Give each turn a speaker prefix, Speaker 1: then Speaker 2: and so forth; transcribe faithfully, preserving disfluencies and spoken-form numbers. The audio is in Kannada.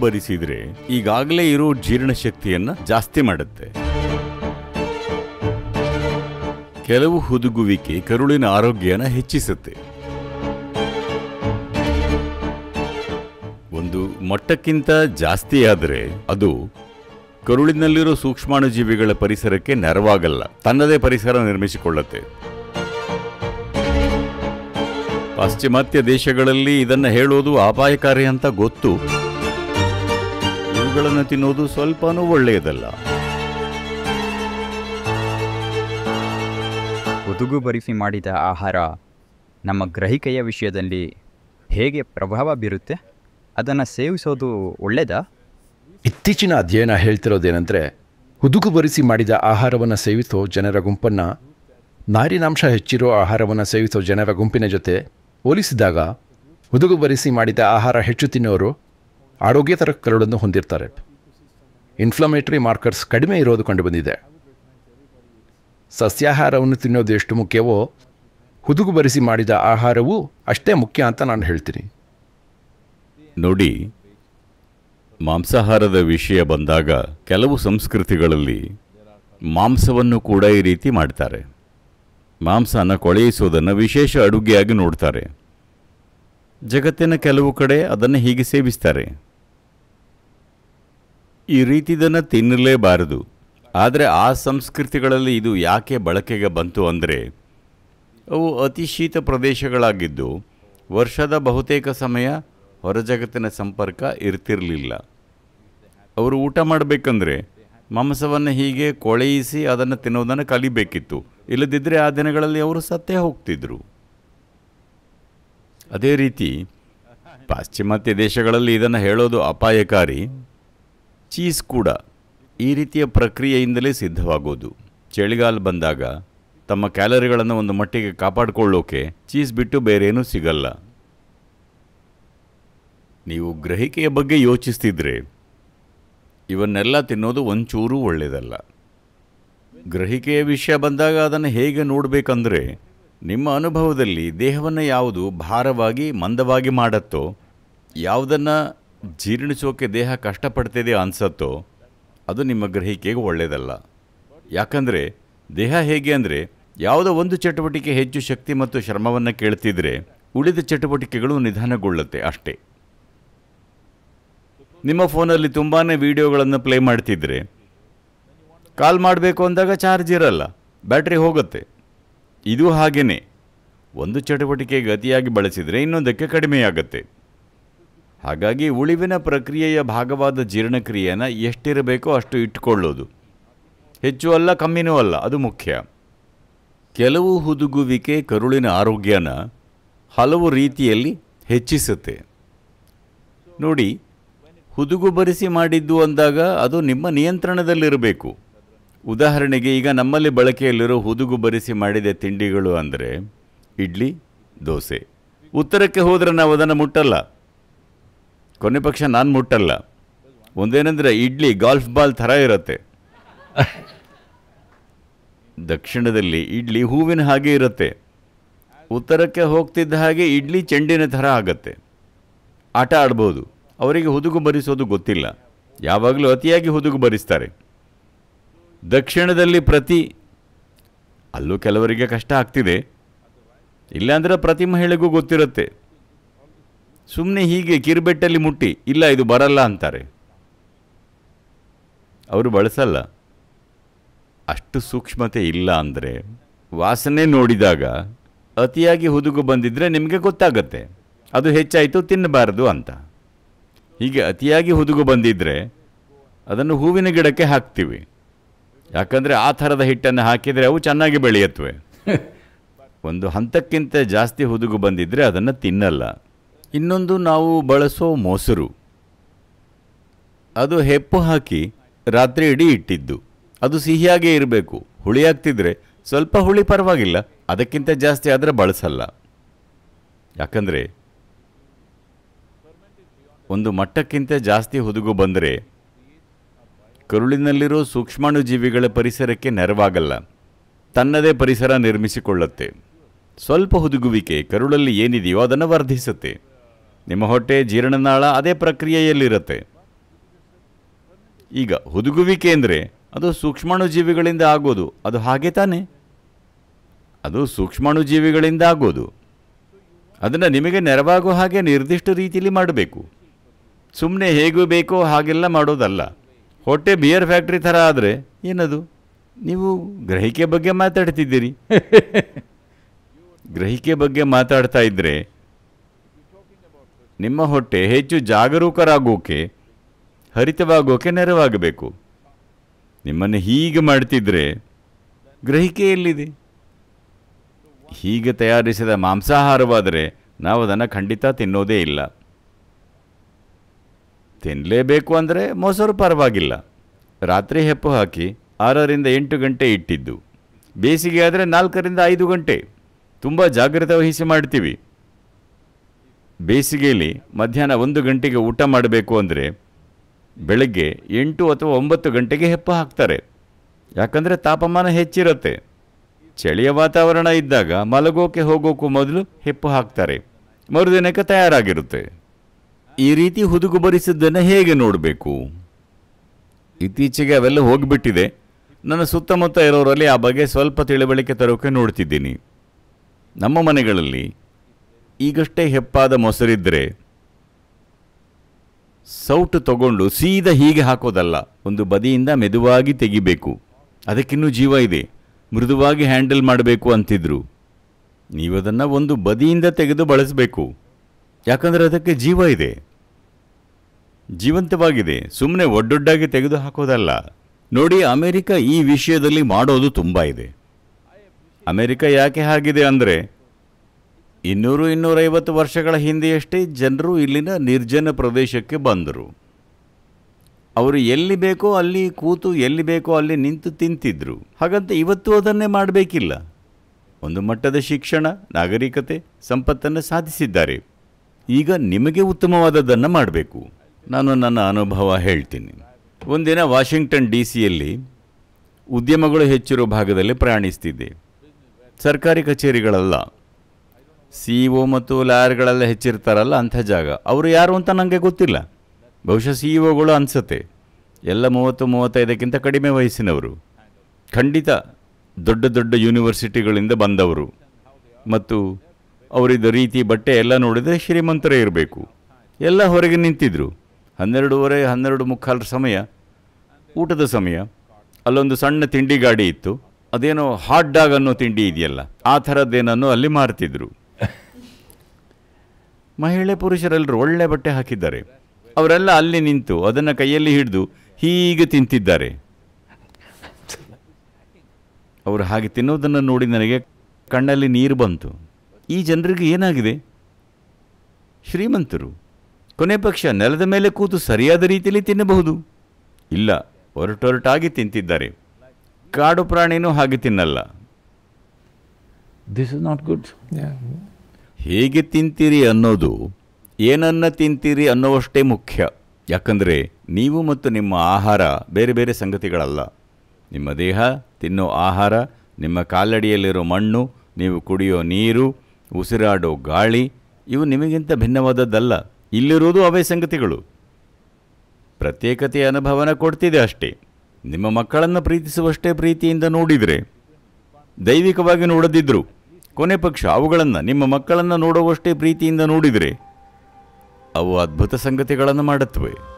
Speaker 1: ಬರಿಸಿದ್ರೆ ಈಗಾಗಲೇ ಇರೋ ಜೀರ್ಣಶಕ್ತಿಯನ್ನ ಜಾಸ್ತಿ ಮಾಡುತ್ತೆ. ಕೆಲವು ಹುದುಗುವಿಕೆ ಕರುಳಿನ ಆರೋಗ್ಯನ ಹೆಚ್ಚಿಸುತ್ತೆ. ಒಂದು ಮಟ್ಟಕ್ಕಿಂತ ಜಾಸ್ತಿ ಆದರೆ ಅದು ಕರುಳಿನಲ್ಲಿರೋ ಸೂಕ್ಷ್ಮಾಣುಜೀವಿಗಳ ಪರಿಸರಕ್ಕೆ ನೆರವಾಗಲ್ಲ, ತನ್ನದೇ ಪರಿಸರ ನಿರ್ಮಿಸಿಕೊಳ್ಳುತ್ತೆ. ಪಾಶ್ಚಿಮಾತ್ಯ ದೇಶಗಳಲ್ಲಿ ಇದನ್ನು ಹೇಳೋದು ಅಪಾಯಕಾರಿ ಅಂತ ಗೊತ್ತು. ಇವುಗಳನ್ನು ತಿನ್ನೋದು ಸ್ವಲ್ಪನೂ ಒಳ್ಳೆಯದಲ್ಲ.
Speaker 2: ಹುದುಗು ಬರಿಸಿ ಮಾಡಿದ ಆಹಾರ ನಮ್ಮ ಗ್ರಹಿಕೆಯ ವಿಷಯದಲ್ಲಿ ಹೇಗೆ ಪ್ರಭಾವ ಬೀರುತ್ತೆ? ಅದನ್ನು ಸೇವಿಸೋದು ಒಳ್ಳೆಯದಾ?
Speaker 3: ಇತ್ತೀಚಿನ ಅಧ್ಯಯನ ಹೇಳ್ತಿರೋದೇನೆಂದರೆ, ಹುದುಗು ಬರಿಸಿ ಮಾಡಿದ ಆಹಾರವನ್ನು ಸೇವಿಸೋ ಜನರ ಗುಂಪನ್ನು ನಾರಿನಾಂಶ ಹೆಚ್ಚಿರೋ ಆಹಾರವನ್ನು ಸೇವಿಸೋ ಜನರ ಗುಂಪಿನ ಜೊತೆ ಹೋಲಿಸಿದಾಗ ಹುದುಗು ಬರಿಸಿ ಮಾಡಿದ ಆಹಾರ ಹೆಚ್ಚು ತಿನ್ನೋರು ಆರೋಗ್ಯಕರ ಕರುಳನ್ನು ಹೊಂದಿರ್ತಾರೆ. ಇನ್ಫ್ಲಮೇಟರಿ ಮಾರ್ಕರ್ಸ್ ಕಡಿಮೆ ಇರೋದು ಕಂಡುಬಂದಿದೆ. ಸಸ್ಯಾಹಾರವನ್ನು ತಿನ್ನೋದು ಎಷ್ಟು ಮುಖ್ಯವೋ ಹುದುಗು ಬರಿಸಿ ಮಾಡಿದ ಆಹಾರವೂ ಅಷ್ಟೇ ಮುಖ್ಯ ಅಂತ ನಾನು ಹೇಳ್ತೀನಿ.
Speaker 1: ನೋಡಿ, ಮಾಂಸಾಹಾರದ ವಿಷಯ ಬಂದಾಗ ಕೆಲವು ಸಂಸ್ಕೃತಿಗಳಲ್ಲಿ ಮಾಂಸವನ್ನು ಕೂಡ ಈ ರೀತಿ ಮಾಡ್ತಾರೆ. ಮಾಂಸನ ಕೊಳೆಯಿಸೋದನ್ನು ವಿಶೇಷ ಅಡುಗೆಯಾಗಿ ನೋಡ್ತಾರೆ. ಜಗತ್ತಿನ ಕೆಲವು ಕಡೆ ಅದನ್ನು ಹೀಗೆ ಸೇವಿಸ್ತಾರೆ. ಈ ರೀತಿದನ್ನು ತಿನ್ನಲೇಬಾರದು. ಆದರೆ ಆ ಸಂಸ್ಕೃತಿಗಳಲ್ಲಿ ಇದು ಯಾಕೆ ಬಳಕೆಗೆ ಬಂತು ಅಂದರೆ, ಅವು ಅತಿ ಶೀತ ಪ್ರದೇಶಗಳಾಗಿದ್ದು ವರ್ಷದ ಬಹುತೇಕ ಸಮಯ ಹೊರ ಜಗತ್ತಿನ ಸಂಪರ್ಕ ಇರ್ತಿರಲಿಲ್ಲ. ಅವರು ಊಟ ಮಾಡಬೇಕಂದ್ರೆ ಮಾಂಸವನ್ನು ಹೀಗೆ ಕೊಳೆಯಿಸಿ ಅದನ್ನು ತಿನ್ನೋದನ್ನು ಕಲಿಬೇಕಿತ್ತು. ಇಲ್ಲದಿದ್ದರೆ ಆ ದಿನಗಳಲ್ಲಿ ಅವರು ಸತ್ತೇ ಹೋಗ್ತಿದ್ರು. ಅದೇ ರೀತಿ ಪಾಶ್ಚಿಮಾತ್ಯ ದೇಶಗಳಲ್ಲಿ ಇದನ್ನು ಹೇಳೋದು ಅಪಾಯಕಾರಿ. ಚೀಸ್ ಕೂಡ ಈ ರೀತಿಯ ಪ್ರಕ್ರಿಯೆಯಿಂದಲೇ ಸಿದ್ಧವಾಗೋದು. ಚಳಿಗಾಲ ಬಂದಾಗ ತಮ್ಮ ಕ್ಯಾಲರಿಗಳನ್ನು ಒಂದು ಮಟ್ಟಿಗೆ ಕಾಪಾಡಿಕೊಳ್ಳೋಕೆ ಚೀಸ್ ಬಿಟ್ಟು ಬೇರೇನೂ ಸಿಗಲ್ಲ. ನೀವು ಗ್ರಹಿಕೆಯ ಬಗ್ಗೆ ಯೋಚಿಸ್ತಿದ್ರೆ ಇವನ್ನೆಲ್ಲ ತಿನ್ನೋದು ಒಂಚೂರೂ ಒಳ್ಳೆಯದಲ್ಲ. ಗ್ರಹಿಕೆಯ ವಿಷಯ ಬಂದಾಗ ಅದನ್ನು ಹೇಗೆ ನೋಡಬೇಕಂದ್ರೆ, ನಿಮ್ಮ ಅನುಭವದಲ್ಲಿ ದೇಹವನ್ನು ಯಾವುದು ಭಾರವಾಗಿ ಮಂದವಾಗಿ ಮಾಡುತ್ತೋ, ಯಾವುದನ್ನು ಜೀರ್ಣಿಸೋಕೆ ದೇಹ ಕಷ್ಟಪಡ್ತಿದೆ ಅನಿಸತ್ತೋ ಅದು ನಿಮ್ಮ ಗ್ರಹಿಕೆಗೆ ಒಳ್ಳೆಯದಲ್ಲ. ಯಾಕಂದರೆ ದೇಹ ಹೇಗೆ ಅಂದರೆ, ಯಾವುದೋ ಒಂದು ಚಟುವಟಿಕೆ ಹೆಚ್ಚು ಶಕ್ತಿ ಮತ್ತು ಶ್ರಮವನ್ನು ಕೇಳ್ತಿದ್ರೆ ಉಳಿದ ಚಟುವಟಿಕೆಗಳು ನಿಧಾನಗೊಳ್ಳುತ್ತೆ ಅಷ್ಟೇ. ನಿಮ್ಮ ಫೋನಲ್ಲಿ ತುಂಬಾ ವೀಡಿಯೋಗಳನ್ನು ಪ್ಲೇ ಮಾಡ್ತಿದ್ರೆ ಕಾಲ್ ಮಾಡಬೇಕು ಅಂದಾಗ ಚಾರ್ಜ್ ಇರಲ್ಲ, ಬ್ಯಾಟ್ರಿ ಹೋಗುತ್ತೆ. ಇದು ಹಾಗೇ ಒಂದು ಚಟುವಟಿಕೆಗೆ ಅತಿಯಾಗಿ ಬಳಸಿದರೆ ಇನ್ನೊಂದಕ್ಕೆ ಕಡಿಮೆಯಾಗತ್ತೆ. ಹಾಗಾಗಿ ಉಳಿವಿನ ಪ್ರಕ್ರಿಯೆಯ ಭಾಗವಾದ ಜೀರ್ಣಕ್ರಿಯೆಯನ್ನು ಎಷ್ಟಿರಬೇಕೋ ಅಷ್ಟು ಇಟ್ಕೊಳ್ಳೋದು, ಹೆಚ್ಚು ಅಲ್ಲ ಕಮ್ಮಿನೂ ಅಲ್ಲ, ಅದು ಮುಖ್ಯ. ಕೆಲವು ಹುದುಗುವಿಕೆ ಕರುಳಿನ ಆರೋಗ್ಯನ ಹಲವು ರೀತಿಯಲ್ಲಿ ಹೆಚ್ಚಿಸುತ್ತೆ. ನೋಡಿ, ಹುದುಗು ಬರಿಸಿ ಮಾಡಿದ್ದು ಅಂದಾಗ ಅದು ನಿಮ್ಮ ನಿಯಂತ್ರಣದಲ್ಲಿರಬೇಕು. ಉದಾಹರಣೆಗೆ ಈಗ ನಮ್ಮಲ್ಲಿ ಬಳಕೆಯಲ್ಲಿರೋ ಹುದುಗು ಬರಿಸಿ ಮಾಡಿದ ತಿಂಡಿಗಳು ಅಂದರೆ ಇಡ್ಲಿ, ದೋಸೆ. ಉತ್ತರಕ್ಕೆ ಹೋದರೆ ನಾವು ಅದನ್ನು ಮುಟ್ಟಲ್ಲ, ಕೊನೆ ಪಕ್ಷ ನಾನು ಮುಟ್ಟಲ್ಲ. ಒಂದೇನೆಂದರೆ ಇಡ್ಲಿ ಗಾಲ್ಫ್ ಬಾಲ್ ಥರ ಇರುತ್ತೆ. ದಕ್ಷಿಣದಲ್ಲಿ ಇಡ್ಲಿ ಹೂವಿನ ಹಾಗೆ ಇರುತ್ತೆ. ಉತ್ತರಕ್ಕೆ ಹೋಗ್ತಿದ್ದ ಹಾಗೆ ಇಡ್ಲಿ ಚೆಂಡಿನ ಥರ ಆಗತ್ತೆ. ಆಟ ಆಡ್ಬೋದು. ಅವರಿಗೆ ಹುದುಗು ಬರಿಸೋದು ಗೊತ್ತಿಲ್ಲ, ಯಾವಾಗಲೂ ಅತಿಯಾಗಿ ಹುದುಗು ಬರಿಸ್ತಾರೆ. ದಕ್ಷಿಣದಲ್ಲಿ ಪ್ರತಿ ಅಲ್ಲೂ ಕೆಲವರಿಗೆ ಕಷ್ಟ ಆಗ್ತಿದೆ, ಇಲ್ಲಾಂದ್ರೆ ಪ್ರತಿ ಮಹಿಳೆಗೂ ಗೊತ್ತಿರುತ್ತೆ. ಸುಮ್ಮನೆ ಹೀಗೆ ಕಿರುಬೆಟ್ಟಲ್ಲಿ ಮುಟ್ಟಿ ಇಲ್ಲ ಇದು ಬರಲ್ಲ ಅಂತಾರೆ. ಅವರು ಬಳಸಲ್ಲ. ಅಷ್ಟು ಸೂಕ್ಷ್ಮತೆ ಇಲ್ಲ. ಅಂದರೆ ವಾಸನೆ ನೋಡಿದಾಗ ಅತಿಯಾಗಿ ಹುದುಗು ಬಂದಿದ್ರೆ ನಿಮಗೆ ಗೊತ್ತಾಗತ್ತೆ ಅದು ಹೆಚ್ಚಾಯಿತು, ತಿನ್ನಬಾರದು ಅಂತ. ಹೀಗೆ ಅತಿಯಾಗಿ ಹುದುಗು ಬಂದಿದ್ದರೆ ಅದನ್ನು ಹೂವಿನ ಗಿಡಕ್ಕೆ ಹಾಕ್ತೀವಿ. ಯಾಕಂದರೆ ಆ ಥರದ ಹಿಟ್ಟನ್ನು ಹಾಕಿದರೆ ಅವು ಚೆನ್ನಾಗಿ ಬೆಳೆಯುತ್ತವೆ. ಒಂದು ಹಂತಕ್ಕಿಂತ ಜಾಸ್ತಿ ಹುದುಗು ಬಂದಿದ್ದರೆ ಅದನ್ನು ತಿನ್ನಲ್ಲ. ಇನ್ನೊಂದು ನಾವು ಬಳಸೋ ಮೊಸರು, ಅದು ಹೆಪ್ಪು ಹಾಕಿ ರಾತ್ರಿ ಇಡೀ ಇಟ್ಟಿದ್ದು. ಅದು ಸಿಹಿಯಾಗೇ ಇರಬೇಕು. ಹುಳಿಯಾಗ್ತಿದ್ರೆ ಸ್ವಲ್ಪ ಹುಳಿ ಪರವಾಗಿಲ್ಲ, ಅದಕ್ಕಿಂತ ಜಾಸ್ತಿ ಆದರೆ ಬಳಸಲ್ಲ. ಯಾಕಂದರೆ ಒಂದು ಮಟ್ಟಕ್ಕಿಂತ ಜಾಸ್ತಿ ಹುದುಗು ಬಂದರೆ ಕರುಳಿನಲ್ಲಿರೋ ಸೂಕ್ಷ್ಮಾಣುಜೀವಿಗಳ ಪರಿಸರಕ್ಕೆ ನೆರವಾಗಲ್ಲ, ತನ್ನದೇ ಪರಿಸರ ನಿರ್ಮಿಸಿಕೊಳ್ಳುತ್ತೆ. ಸ್ವಲ್ಪ ಹುದುಗುವಿಕೆ ಕರುಳಲ್ಲಿ ಏನಿದೆಯೋ ಅದನ್ನು ವರ್ಧಿಸುತ್ತೆ. ನಿಮ್ಮ ಹೊಟ್ಟೆ, ಜೀರ್ಣನಾಳ ಅದೇ ಪ್ರಕ್ರಿಯೆಯಲ್ಲಿರುತ್ತೆ. ಈಗ ಹುದುಗುವಿಕೆ ಅಂದರೆ ಅದು ಸೂಕ್ಷ್ಮಾಣುಜೀವಿಗಳಿಂದ ಆಗೋದು, ಅದು ಹಾಗೆ ತಾನೇ? ಅದು ಸೂಕ್ಷ್ಮಾಣುಜೀವಿಗಳಿಂದ ಆಗೋದು. ಅದನ್ನು ನಿಮಗೆ ನೆರವಾಗೋ ಹಾಗೆ ನಿರ್ದಿಷ್ಟ ರೀತಿಯಲ್ಲಿ ಮಾಡಬೇಕು. ಸುಮ್ಮನೆ ಹೇಗೂ ಬೇಕೋ ಹಾಗೆಲ್ಲ ಮಾಡೋದಲ್ಲ. ಹೊಟ್ಟೆ ಬಿಯರ್ ಫ್ಯಾಕ್ಟ್ರಿ ಥರ ಆದರೆ ಏನದು? ನೀವು ಗ್ರಹಿಕೆ ಬಗ್ಗೆ ಮಾತಾಡ್ತಿದ್ದೀರಿ. ಗ್ರಹಿಕೆ ಬಗ್ಗೆ ಮಾತಾಡ್ತಾ ಇದ್ದರೆ ನಿಮ್ಮ ಹೊಟ್ಟೆ ಹೆಚ್ಚು ಜಾಗರೂಕರಾಗೋಕೆ, ಹರಿತವಾಗೋಕೆ ನೆರವಾಗಬೇಕು. ನಿಮ್ಮನ್ನು ಹೀಗೆ ಮಾಡ್ತಿದ್ರೆ ಗ್ರಹಿಕೆ ಎಲ್ಲಿದೆ? ಹೀಗೆ ತಯಾರಿಸಿದ ಮಾಂಸಾಹಾರವಾದರೆ ನಾವು ಅದನ್ನು ಖಂಡಿತ ತಿನ್ನೋದೇ ಇಲ್ಲ. ತಿನ್ನಲೇಬೇಕು ಅಂದರೆ ಮೊಸರು ಪರವಾಗಿಲ್ಲ. ರಾತ್ರಿ ಹೆಪ್ಪು ಹಾಕಿ ಆರರಿಂದ ಎಂಟು ಗಂಟೆ ಇಟ್ಟಿದ್ದು, ಬೇಸಿಗೆ ಆದರೆ ನಾಲ್ಕರಿಂದ ಐದು ಗಂಟೆ. ತುಂಬ ಜಾಗ್ರತೆ ವಹಿಸಿ ಮಾಡ್ತೀವಿ. ಬೇಸಿಗೆಯಲ್ಲಿ ಮಧ್ಯಾಹ್ನ ಒಂದು ಗಂಟೆಗೆ ಊಟ ಮಾಡಬೇಕು ಅಂದರೆ ಬೆಳಗ್ಗೆ ಎಂಟು ಅಥವಾ ಒಂಬತ್ತು ಗಂಟೆಗೆ ಹೆಪ್ಪು ಹಾಕ್ತಾರೆ. ಯಾಕಂದರೆ ತಾಪಮಾನ ಹೆಚ್ಚಿರುತ್ತೆ. ಚಳಿಯ ವಾತಾವರಣ ಇದ್ದಾಗ ಮಲಗೋಕೆ ಹೋಗೋಕ್ಕೂ ಮೊದಲು ಹೆಪ್ಪು ಹಾಕ್ತಾರೆ. ಮರುದಿನಕ್ಕೆ ತಯಾರಾಗಿರುತ್ತೆ. ಈ ರೀತಿ ಹುದುಗು ಬರಿಸಿದ್ದನ್ನು ಹೇಗೆ ನೋಡಬೇಕು? ಇತ್ತೀಚೆಗೆ ಅವೆಲ್ಲ ಹೋಗಿಬಿಟ್ಟಿದೆ. ನನ್ನ ಸುತ್ತಮುತ್ತ ಇರೋರಲ್ಲಿ ಆ ಬಗ್ಗೆ ಸ್ವಲ್ಪ ತಿಳುವಳಿಕೆ ತರೋಕೆ ನೋಡ್ತಿದ್ದೀನಿ. ನಮ್ಮ ಮನೆಗಳಲ್ಲಿ ಈಗಷ್ಟೇ ಹೆಪ್ಪಾದ ಮೊಸರಿದ್ದರೆ ಸೌಟು ತಗೊಂಡು ಸೀದಾ ಹೀಗೆ ಹಾಕೋದಲ್ಲ, ಒಂದು ಬದಿಯಿಂದ ಮೆದುವಾಗಿ ತೆಗಿಬೇಕು. ಅದಕ್ಕಿನ್ನೂ ಜೀವ ಇದೆ, ಮೃದುವಾಗಿ ಹ್ಯಾಂಡಲ್ ಮಾಡಬೇಕು ಅಂತಿದ್ರು. ನೀವದನ್ನು ಒಂದು ಬದಿಯಿಂದ ತೆಗೆದು ಬಳಸಬೇಕು. ಯಾಕಂದರೆ ಅದಕ್ಕೆ ಜೀವ ಇದೆ, ಜೀವಂತವಾಗಿದೆ. ಸುಮ್ಮನೆ ಒಡ್ಡೊಡ್ಡಾಗಿ ತೆಗೆದು ಹಾಕೋದಲ್ಲ. ನೋಡಿ, ಅಮೆರಿಕ ಈ ವಿಷಯದಲ್ಲಿ ಮಾಡೋದು ತುಂಬ ಇದೆ. ಅಮೆರಿಕ ಯಾಕೆ ಹಾಗಿದೆ ಅಂದರೆ, ಇನ್ನೂರು ಇನ್ನೂರೈವತ್ತು ವರ್ಷಗಳ ಹಿಂದೆಯಷ್ಟೇ ಜನರು ಇಲ್ಲಿನ ನಿರ್ಜನ ಪ್ರದೇಶಕ್ಕೆ ಬಂದರು. ಅವರು ಎಲ್ಲಿ ಬೇಕೋ ಅಲ್ಲಿ ಕೂತು, ಎಲ್ಲಿ ಬೇಕೋ ಅಲ್ಲಿ ನಿಂತು ತಿಂತಿದ್ರು. ಹಾಗಂತ ಇವತ್ತು ಅದನ್ನೇ ಮಾಡಬೇಕಿಲ್ಲ. ಒಂದು ಮಟ್ಟದ ಶಿಕ್ಷಣ, ನಾಗರಿಕತೆ, ಸಂಪತ್ತನ್ನು ಸಾಧಿಸಿದ್ದಾರೆ. ಈಗ ನಿಮಗೆ ಉತ್ತಮವಾದದ್ದನ್ನು ಮಾಡಬೇಕು. ನಾನು ನನ್ನ ಅನುಭವ ಹೇಳ್ತೀನಿ. ಒಂದಿನ ವಾಷಿಂಗ್ಟನ್ ಡಿ ಸಿಯಲ್ಲಿ ಉದ್ಯಮಗಳು ಹೆಚ್ಚಿರೋ ಭಾಗದಲ್ಲಿ ಪ್ರಯಾಣಿಸ್ತಿದ್ದೆ. ಸರ್ಕಾರಿ ಕಚೇರಿಗಳಲ್ಲ, ಸಿ ಇ ಒ ಮತ್ತು ಲಾಯರ್ಗಳೆಲ್ಲ ಹೆಚ್ಚಿರ್ತಾರಲ್ಲ, ಅಂಥ ಜಾಗ. ಅವರು ಯಾರು ಅಂತ ನನಗೆ ಗೊತ್ತಿಲ್ಲ. ಬಹುಶಃ ಸಿ ಇ ಒಗಳು ಅನಿಸುತ್ತೆ. ಎಲ್ಲ ಮೂವತ್ತು ಮೂವತ್ತೈದಕ್ಕಿಂತ ಕಡಿಮೆ ವಯಸ್ಸಿನವರು, ಖಂಡಿತ ದೊಡ್ಡ ದೊಡ್ಡ ಯೂನಿವರ್ಸಿಟಿಗಳಿಂದ ಬಂದವರು. ಮತ್ತು ಅವರಿದ್ದ ರೀತಿ, ಬಟ್ಟೆ ಎಲ್ಲ ನೋಡಿದರೆ ಶ್ರೀಮಂತರೇ ಇರಬೇಕು. ಎಲ್ಲ ಹೊರಗೆ ನಿಂತಿದ್ರು. ಹನ್ನೆರಡೂವರೆ ಹನ್ನೆರಡು ಮುಕ್ಕಾಲು ಸಮಯ, ಊಟದ ಸಮಯ. ಅಲ್ಲೊಂದು ಸಣ್ಣ ತಿಂಡಿ ಗಾಡಿ ಇತ್ತು. ಅದೇನೋ ಹಾಟ್ ಡಾಗ್ ಅನ್ನೋ ತಿಂಡಿ ಇದೆಯಲ್ಲ, ಆ ಥರದ್ದೇನನ್ನು ಅಲ್ಲಿ ಮಾರ್ತಿದ್ರು. ಮಹಿಳೆ ಪುರುಷರೆಲ್ಲರೂ ಒಳ್ಳೆ ಬಟ್ಟೆ ಹಾಕಿದ್ದಾರೆ. ಅವರೆಲ್ಲ ಅಲ್ಲಿ ನಿಂತು ಅದನ್ನು ಕೈಯಲ್ಲಿ ಹಿಡಿದು ಹೀಗೆ ತಿಂತಿದ್ದಾರೆ. ಅವರು ಹಾಗೆ ತಿನ್ನೋದನ್ನು ನೋಡಿ ನನಗೆ ಕಣ್ಣಲ್ಲಿ ನೀರು ಬಂತು. ಈ ಜನರಿಗೆ ಏನಾಗಿದೆ? ಶ್ರೀಮಂತರು ಕೊನೆ ಪಕ್ಷ ನೆಲದ ಮೇಲೆ ಕೂತು ಸರಿಯಾದ ರೀತಿಯಲ್ಲಿ ತಿನ್ನಬಹುದು. ಇಲ್ಲ, ಹೊರಟೊರಟಾಗಿ ತಿಂತಿದ್ದಾರೆ. ಕಾಡು ಪ್ರಾಣಿನೂ ಹಾಗೆ ತಿನ್ನಲ್ಲ. This is not good. ಹೇಗೆ ತಿಂತೀರಿ ಅನ್ನೋದು ಏನನ್ನ ತಿಂತೀರಿ ಅನ್ನೋವಷ್ಟೇ ಮುಖ್ಯ. ಯಾಕಂದರೆ ನೀವು ಮತ್ತು ನಿಮ್ಮ ಆಹಾರ ಬೇರೆ ಬೇರೆ ಸಂಗತಿಗಳಲ್ಲ. ನಿಮ್ಮ ದೇಹ ತಿನ್ನೋ ಆಹಾರ, ನಿಮ್ಮ ಕಾಲಡಿಯಲ್ಲಿರೋ ಮಣ್ಣು, ನೀವು ಕುಡಿಯೋ ನೀರು, ಉಸಿರಾಡೋ ಗಾಳಿ, ಇವು ನಿಮಗಿಂತ ಭಿನ್ನವಾದದ್ದಲ್ಲ. ಇಲ್ಲಿರೋದು ಅವೇ ಸಂಗತಿಗಳು. ಪ್ರತ್ಯೇಕತೆಯ ಅನುಭವನ ಕೊಡ್ತಿದೆ ಅಷ್ಟೇ. ನಿಮ್ಮ ಮಕ್ಕಳನ್ನು ಪ್ರೀತಿಸುವಷ್ಟೇ ಪ್ರೀತಿಯಿಂದ ನೋಡಿದರೆ, ದೈವಿಕವಾಗಿ ನೋಡದಿದ್ದರು ಕೊನೆ ಪಕ್ಷ ಅವುಗಳನ್ನು, ನಿಮ್ಮ ಮಕ್ಕಳನ್ನು ನೋಡುವಷ್ಟೇ ಪ್ರೀತಿಯಿಂದ ನೋಡಿದರೆ, ಅವು ಅದ್ಭುತ ಸಂಗತಿಗಳನ್ನು ಮಾಡುತ್ತವೆ.